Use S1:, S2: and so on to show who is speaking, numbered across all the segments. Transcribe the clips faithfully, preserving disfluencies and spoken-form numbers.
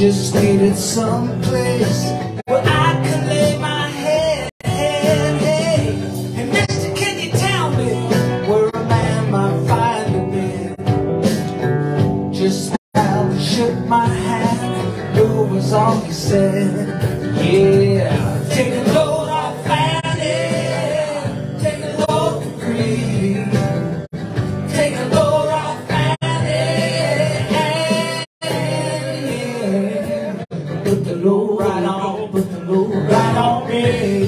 S1: just needed some place where I could lay my head. Hey, hey, mister, can you tell me where a man might find a bed? Just smiled and shook my hand, no was all he said. Yeah, take a load off Fanny, take a load for free, take a load off Fanny, put the load right on, put the load right on me.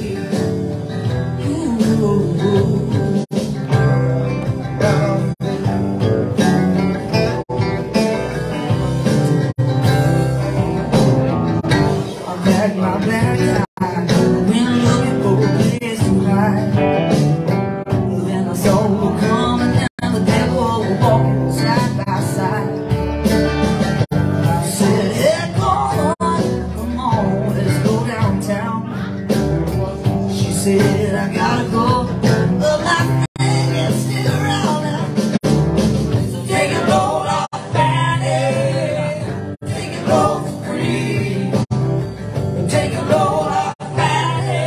S1: My black eye, when looking for a place to hide. Then I saw her coming down the devil walking side by side. She said, hey, come on, come on, let's go downtown. She said, I gotta go, but my thing is still around now. So take a load off Fanny, take a load for free. Take a load off Fanny,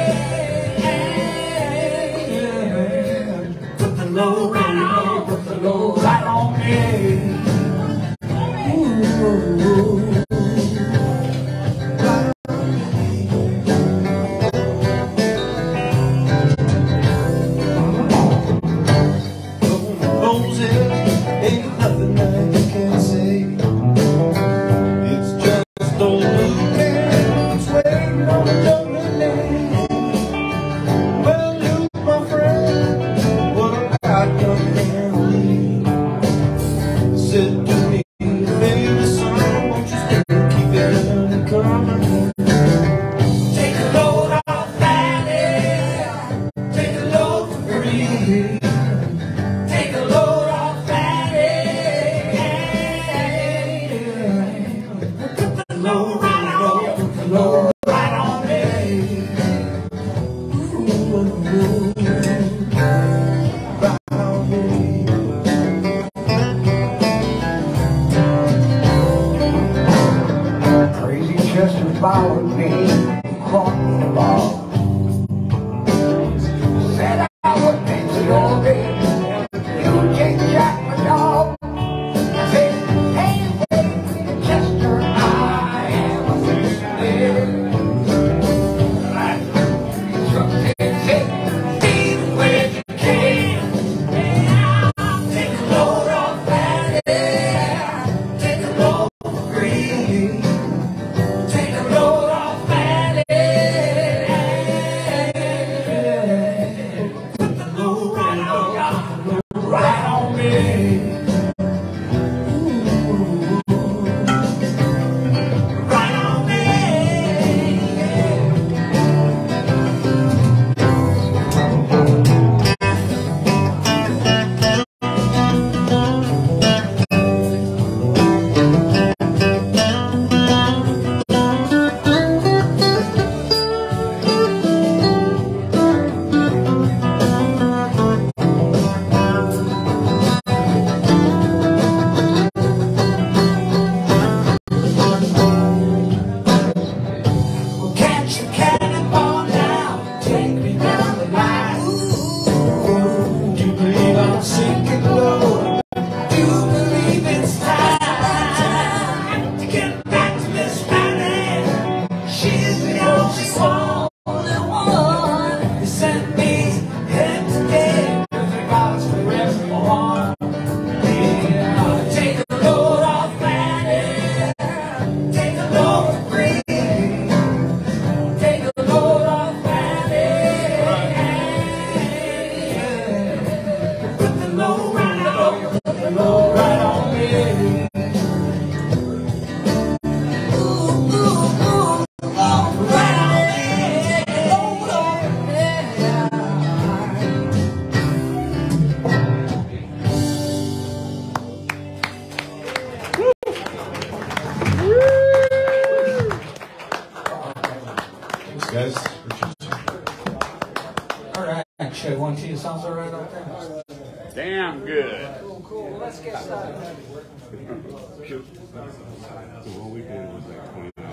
S1: put the load right on, put the load right on me. Ooh, right on me. Roses, ain't nothing that you can say. It's just old blue waiting on a juggling lane. Well, Luke, my friend, what about your family? Said to me, baby, son, won't you stay and keep it coming? Take a load off Fanny, take a load for free, take a load off Fanny, put the load right on, put the load right on me. Ooh, right on me. Crazy Chester followed me, caught me in the ball. Said I would dance it all day. You can't jack my dog. I said, hey, hey, Chester, I am a man. Right on me. Right on me. Sinking low, do believe it's time to get back to Miss Fanny. She's the only one who sent me here today with regards for everyone. Yeah, take a load off Fanny, take a load for free, take a load off Fanny. Put the load right on, put the load right on me. Ooh, ooh, ooh, oh, right on me. Take a load off me.
S2: Thanks, guys.
S1: All right, actually, one of you sounds all right out there.
S3: Damn good.
S1: Cool, cool. Let's get started.
S3: So what we did was like twenty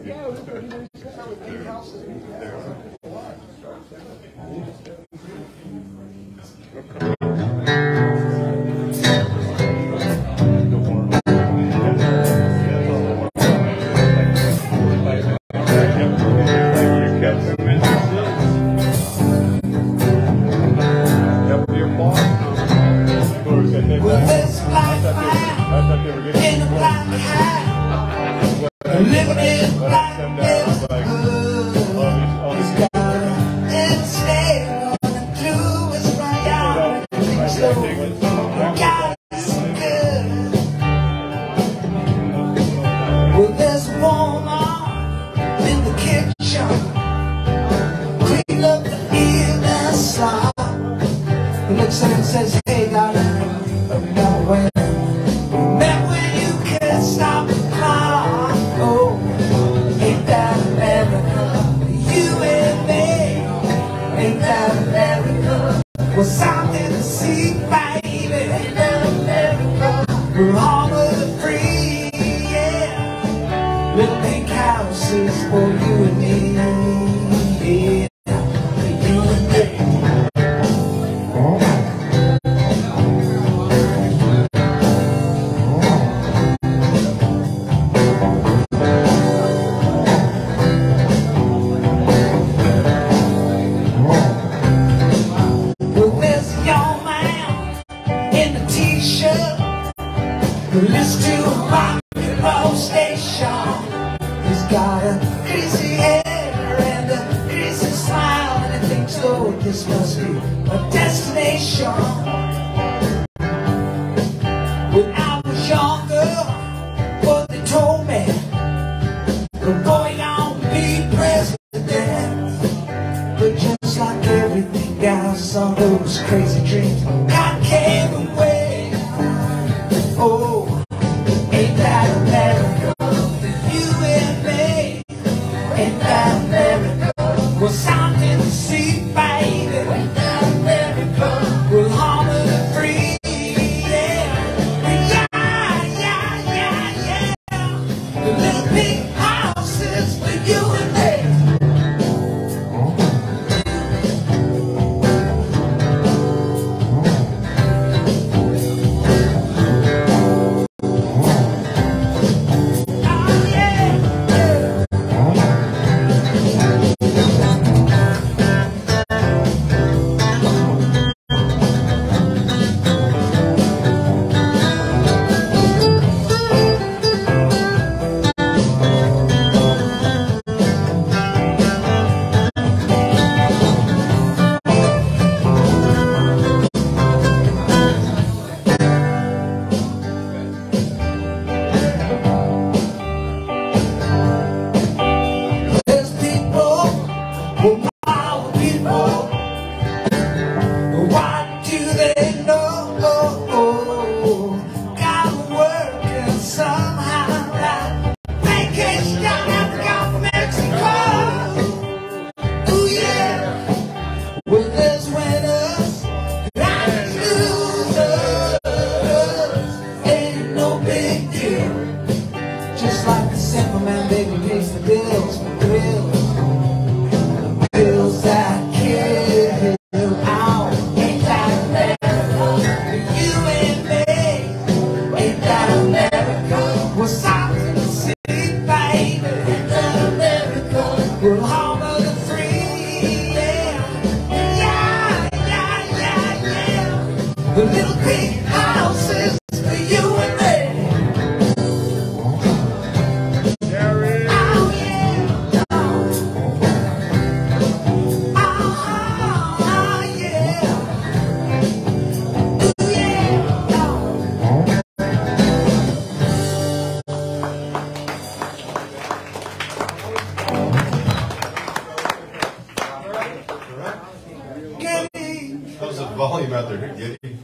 S2: Volume out there, Giddy.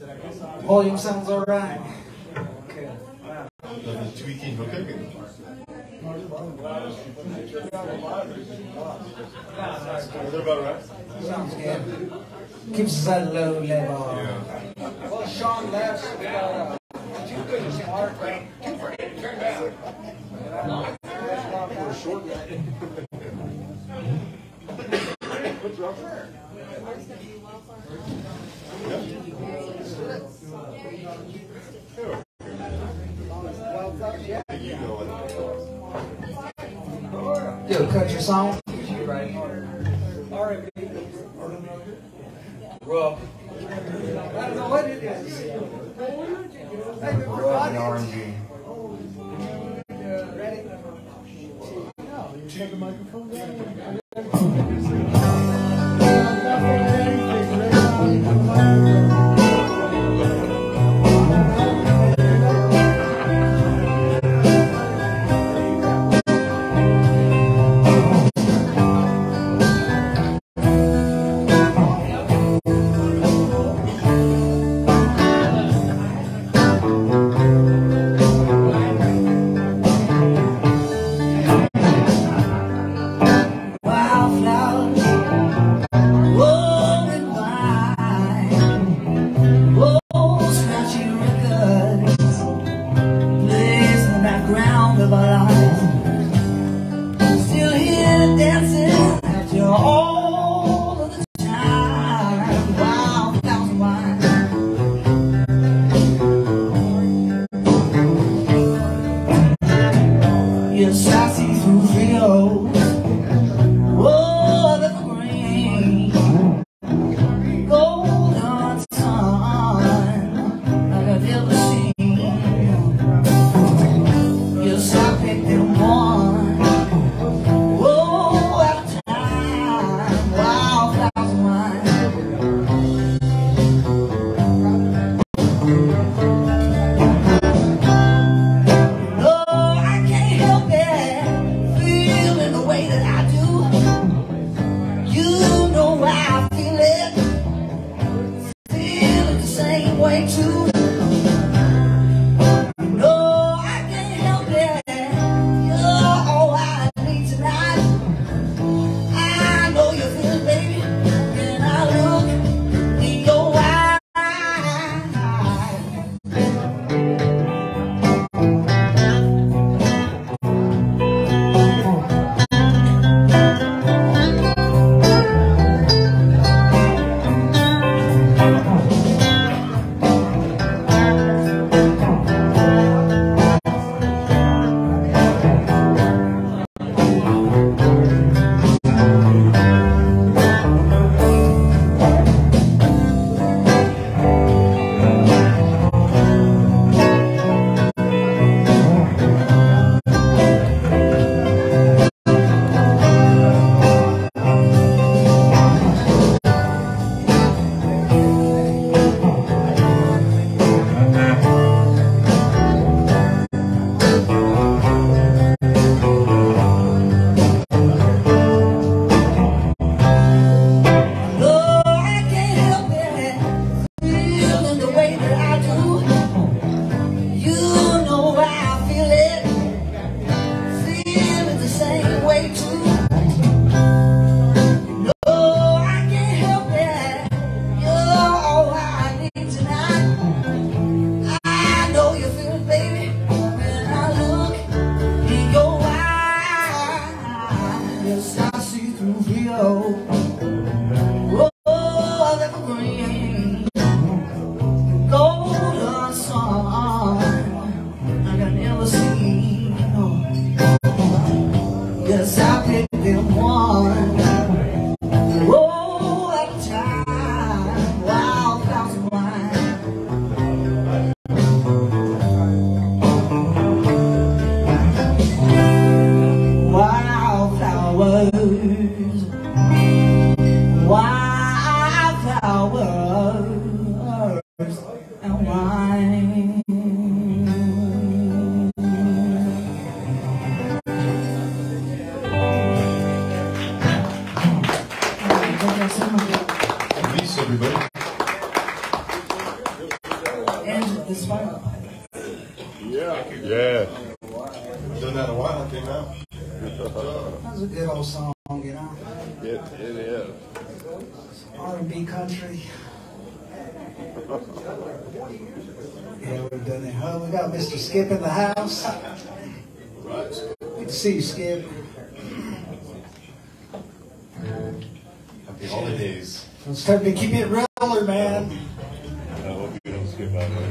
S1: Volume sounds all right. Okay.
S2: Nothing tweaking, okay? Is that about right?
S1: Sounds good. Keeps us at a low level.
S2: Yeah.
S4: Well, Sean left, so we got uh, two good smart, right? Two for eight, turn down. short guy. What's wrong there?
S1: Do a country song.
S4: R and B. Rough. I don't know what it is.
S2: Rock and R and B.
S4: Ready?
S5: Have the microphone down?
S1: Yes, I see through Rio. Oh, the green, golden sun like I've never seen. Yes, I picked them one. Oh, at a time, wildflowers of mine. Way too. No, I can't help it. You're all I need tonight. I know you feel it, baby, when I look in your eyes. Yes, I picked them one. Oh, at a time, wildflowers of mine. Wildflowers, wildflowers, and wine.
S2: Release, everybody.
S1: And this one.
S3: Yeah. Yeah.
S2: Done that a while, it came out.
S1: That was a good old song, you know.
S3: It, it is.
S1: R and B country. Yeah, we've done it. Oh, we got Mister Skip in the house. Good to see you, Skip.
S2: Happy holidays.
S5: It's time to keep it realer, man.
S3: I hope you don't skip out on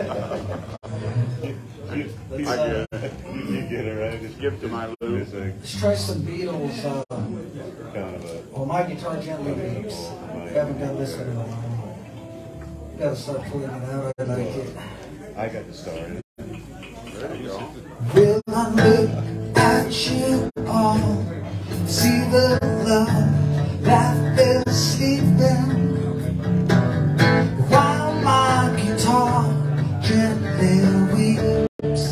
S3: it. I get it. You get it right. Just skip to my loop.
S5: Let's try some Beatles. Uh,
S3: Kind of a,
S5: well, my guitar gently weeps. I haven't done this in a while. You gotta start pulling it out. I like it.
S3: I got to start. There you go.
S1: Will I look at you all, see the love that is sleeping, while my guitar gently weeps.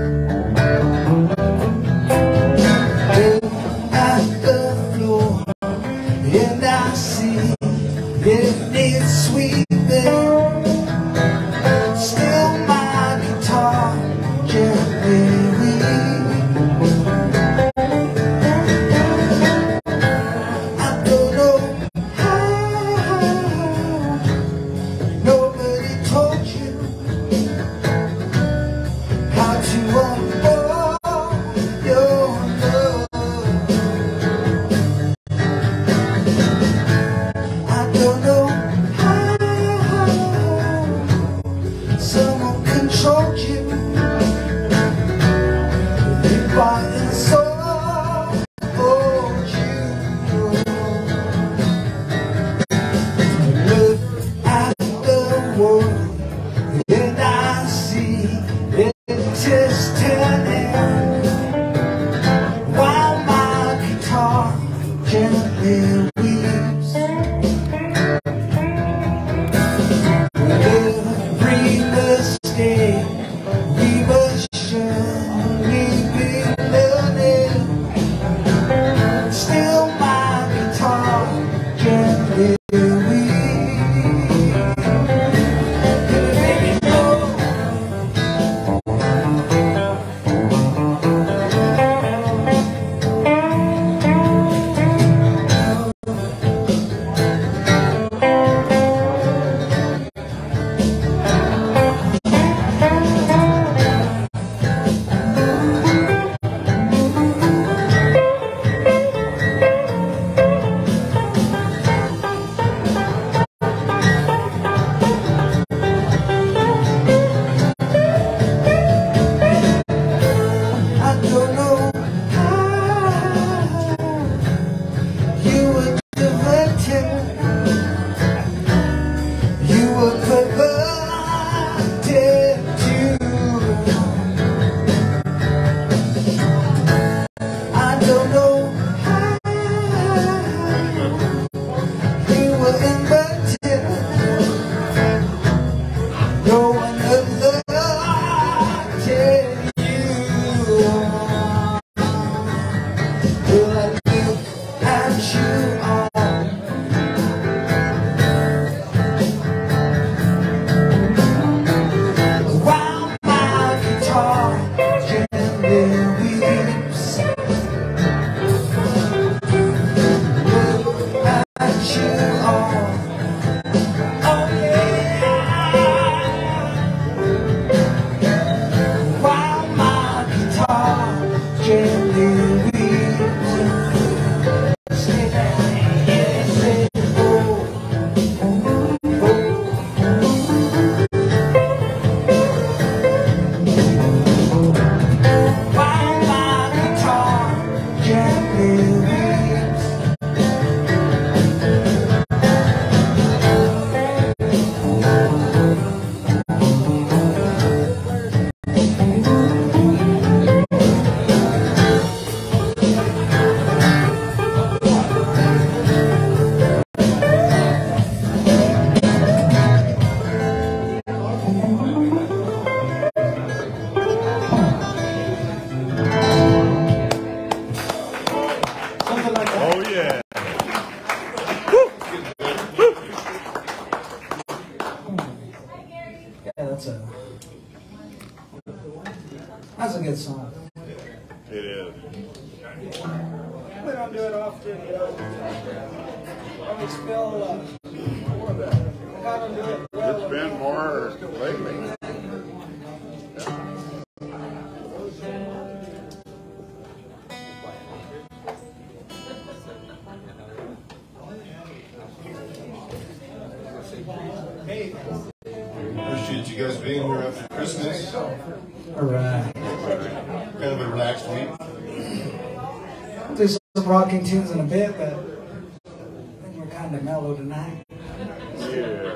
S1: Look at the floor and I see it needs sweeping. Still my guitar gently weeps. I don't know how, nobody told you how to unfold your love. I don't know how someone controlled you. They bought and sold you. Look at the world and I see it is turning, while my guitar gently weeps. Every mistake we must surely be learning. Still my guitar gently weeps. Can you make it go? I don't know how you were diverted, you were perverted too. I don't know how you were inverted. No one alerted you. Will I look at you all, while my guitar gently weeps? Look at you all, oh yeah, while my guitar gently weeps. Stay down, yeah, say, oh, oh, oh. While my guitar gently weeps. Something like that.
S3: Oh, yeah.
S5: Yeah, that's a that's a good song.
S3: It is.
S4: We don't do it often, you know. Let me spill, uh, I don't do it well.
S3: It's been more lately.
S2: you guys being here after Christmas.
S5: All right.
S2: Kind of a relaxed week.
S5: We'll do some rocking tunes in a bit, but I think we're kind of mellow tonight.
S3: Yeah.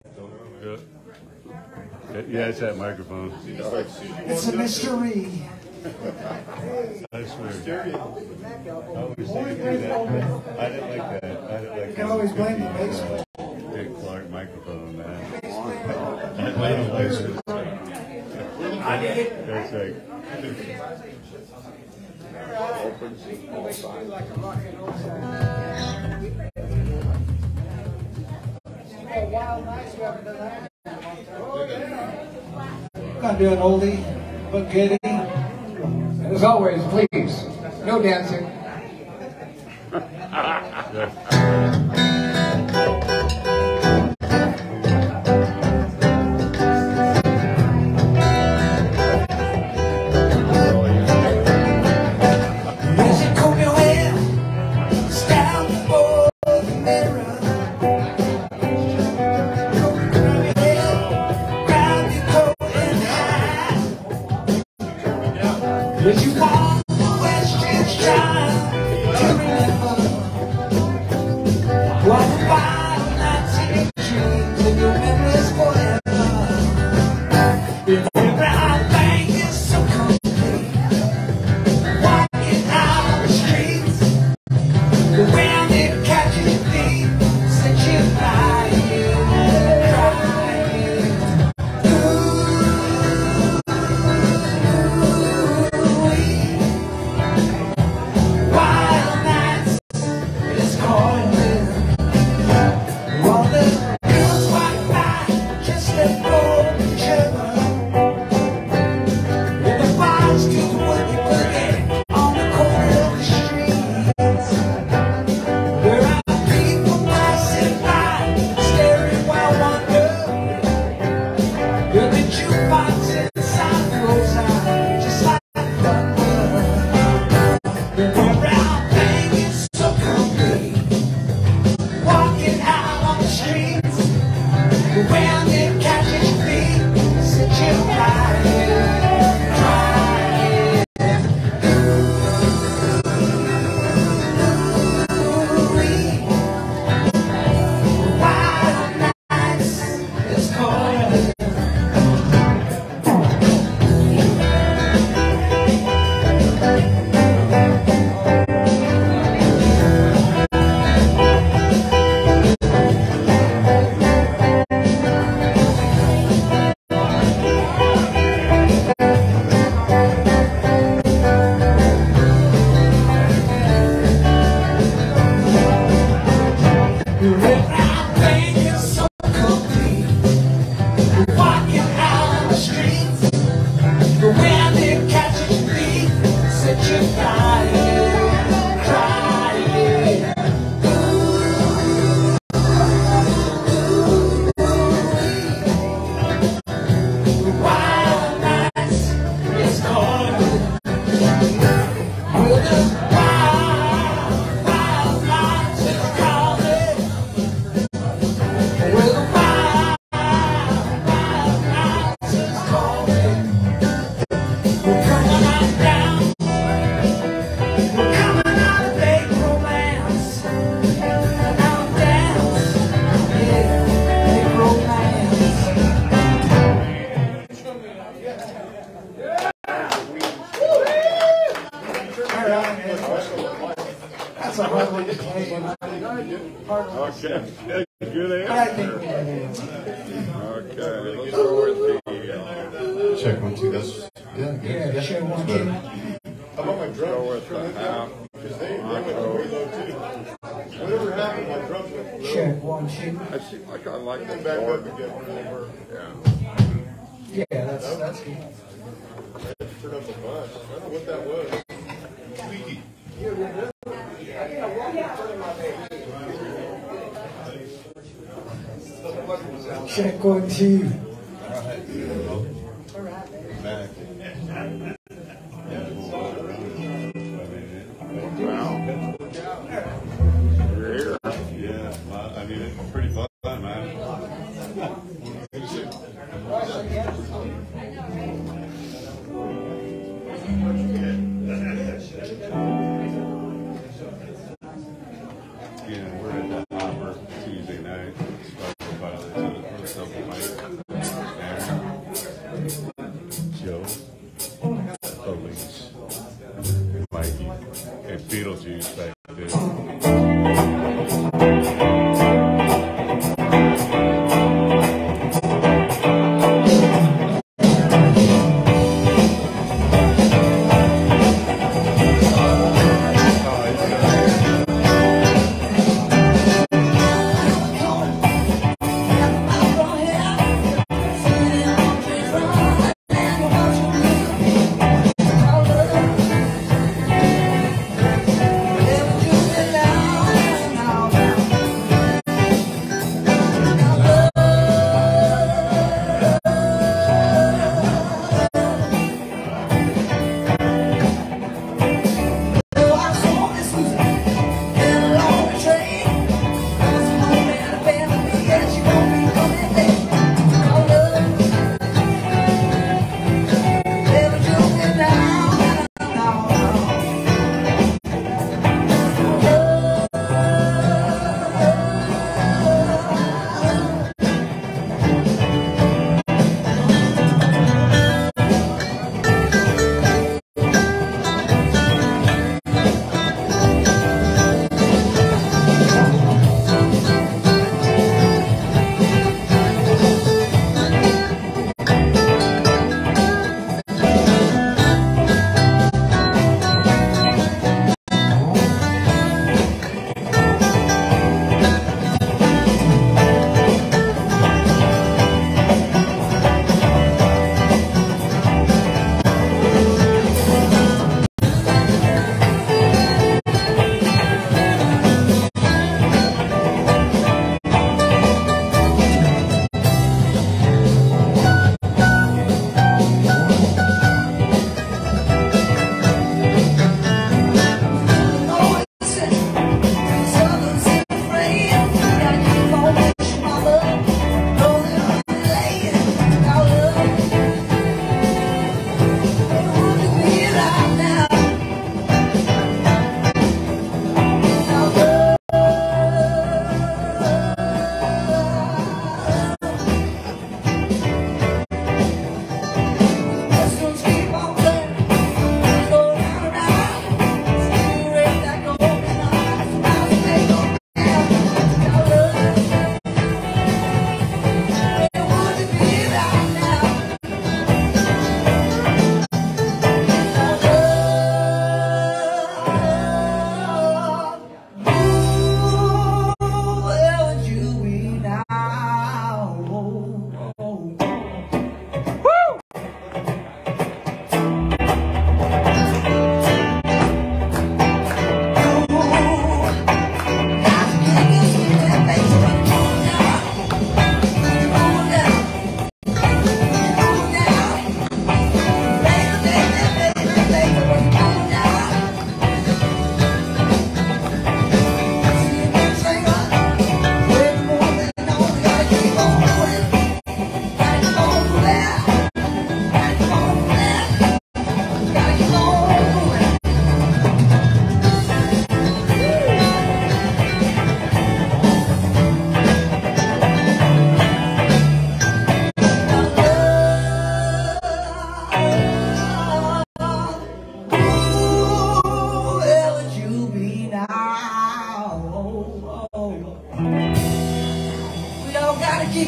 S3: Yeah, it's that microphone.
S5: It's a mystery.
S3: I swear. I always think do that. I didn't like that. I didn't like
S5: You can always blame the bass player.
S3: Dick Clark microphone, man. I didn't like the voices. That's right.
S5: Gonna do an oldie but goodie.
S6: And as always, please, no dancing.
S1: Did you want the questions trying to remember what the wild nights in your dreams and your memories forever? Remember how things is so complete. Walking out on the streets, the wind it catches your feet, set you flying, crying. Wild nights is calling. All the girls walk by, just let go of each other. In the bars to the woogie boogie on the corner of the streets. There are people passing by, staring while wonder. With the jukebox inside goes out, just like thunder. Remember how things is so complete. Walking out on the streets, the wind it catches your feet, set you crying, crying. Wild nights is calling. Everything is so complete. Walking out on the streets, the wind it catches your feet, set you crying, crying. Wild nights is calling. Well, the wild, wild nights is calling. Well, the wild, wild nights is calling. We're coming on down. We're coming out of fake romance. Out dance, yeah, fake romance. All right, man. That's a hard one to play. Hard one to say.
S3: Okay. Good
S5: But I
S3: answer.
S5: think we can answer.
S3: Okay. Let's go with the. Uh,
S2: Check one, two, that's, yeah, good.
S5: Yeah, share one, two.
S2: How about my
S3: go
S2: drums?
S3: with the half.
S2: Because they, they went way low too. Whatever happened, my drums went low.
S5: Share one, two.
S3: I see. Like I like
S2: Then
S3: that.
S2: back
S3: chord.
S2: up again when they were,
S3: Yeah.
S5: Yeah, that's that's good.
S2: turned up a bunch. I don't know what that was. Squeaky.
S5: Check one, two.
S2: Back.
S3: Wow. You're here.
S2: Yeah, well, I mean, it's pretty fun, man.
S3: Yeah, we're at the Hopper Tuesday night. Special pilot to the Silver Mike. Aaron. Joe. Police.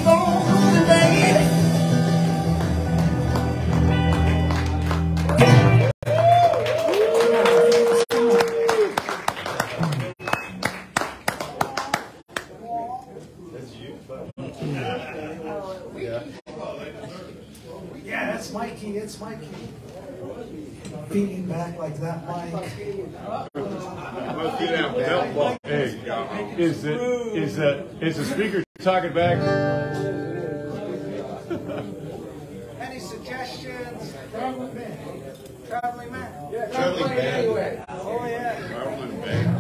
S1: keep on moving, baby.
S3: That's you?
S5: Yeah, that's Mikey. It's Mikey. Feeding back like that, Mike.
S2: Must be that belt ball.
S3: Hey, is the is the is the speaker talking back?
S4: Any suggestions? Traveling man. Traveling man.
S2: Traveling band.
S4: Oh yeah.
S2: Traveling band.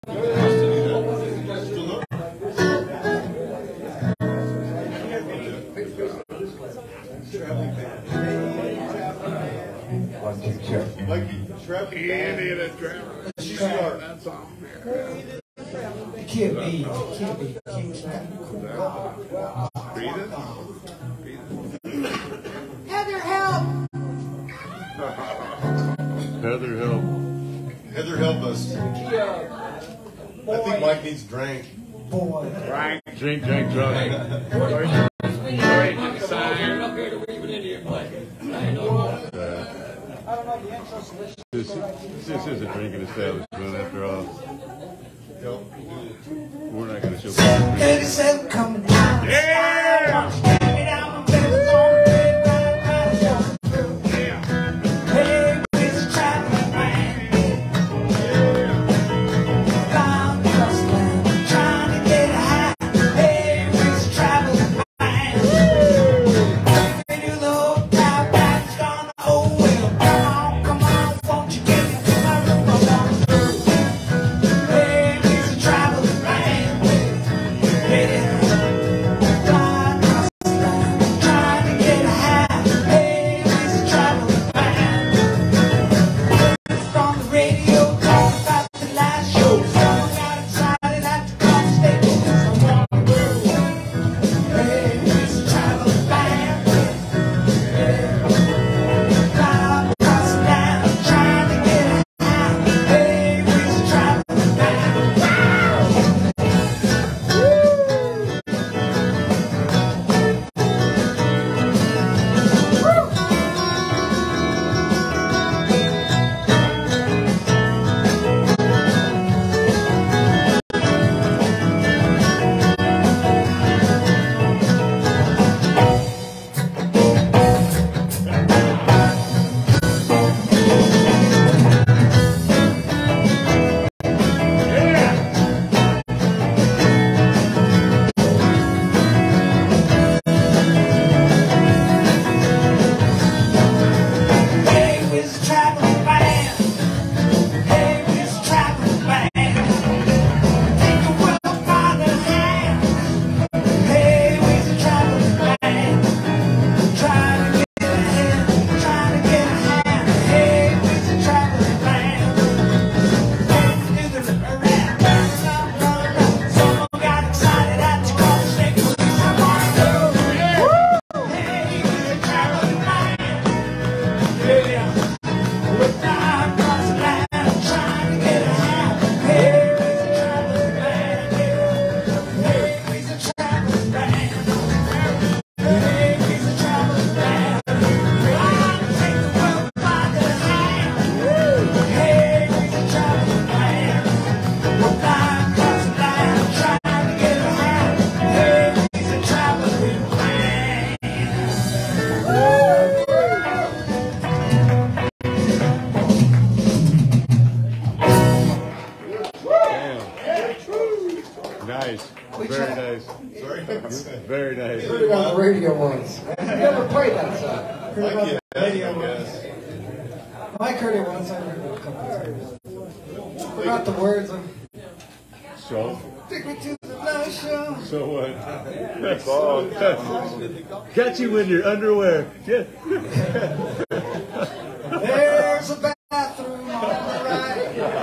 S6: One, two, check.
S2: Like traveling band.
S3: Idiot traveler.
S2: Let's start.
S3: That's all.
S5: You can't be. You can't be. You can't be.
S2: Breathe it.
S1: Heather, help!
S3: Heather, help.
S2: Heather, help us. I think Mike needs a drink.
S5: Boy.
S3: Drink, drink, drink, drunk. This, this is a drinking establishment after all. We're not going to show.
S1: thirty-seven coming down.
S3: Yeah!
S1: Take me down, my baby's on the bed, right, right, walking through. Hey, it's a traveling man. Down across the land, trying to get high. Hey, it's a traveling man. Take me to the hotel, back's gone, oh well. Come on, come on, won't you get me to my room? I'm walking through. Hey, it's a traveling man. Hey, down across the land, trying to get high. Hey, it's a traveling man. From the radio, talking about the last show. Someone got excited at the car station. I'm walking through. Hey, it's a traveling man. Down across the land, trying to get high. Hey, it's a traveling man. Hey, we's a traveling band. Hey, we's a traveling band. Take the world by the hand. Hey, we's a traveling band. Trying to get a hand, trying to get a hand. Hey, we's a traveling band. Going to the around, round, round, round. Someone got excited at the car station. I'm on the road. Hey, we's a traveling band. Yeah, we're down across the land, trying to get a hand. Hey, we's a traveling band. Hey, we's a traveling band. Hey, we's a traveling band. I'll take the world by the hand. Hey, we's a traveling band. We're down across the land, trying to get a hand. Hey, we's a traveling band.
S3: Nice. Very nice.
S2: Sorry.
S3: Very nice.
S6: Heard it on the radio once. I never played that song.
S2: Mike, yeah, I guess.
S5: Mike heard it once. I heard it a couple times. Forgot the words of
S3: So,
S5: "Take me to the last show."
S3: so what? Got you in your underwear. Yeah.
S5: There's a bathroom on the right.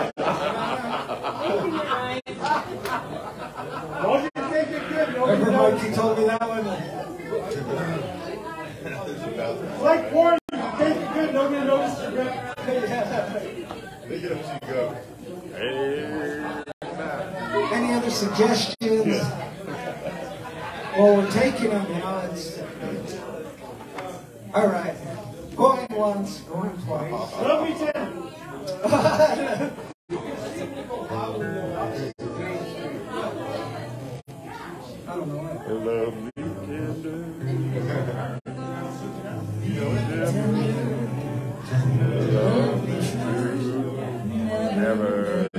S5: Remember Mikey told me that one?
S4: Like porn, you take it good, nobody notices it.
S2: Take it up as you go.
S5: Any other suggestions? Well, we're taking them, you know, it's... All right. Going once, going twice.
S4: Love me ten.
S5: I don't know it.
S3: Love me tender. Love me true. Never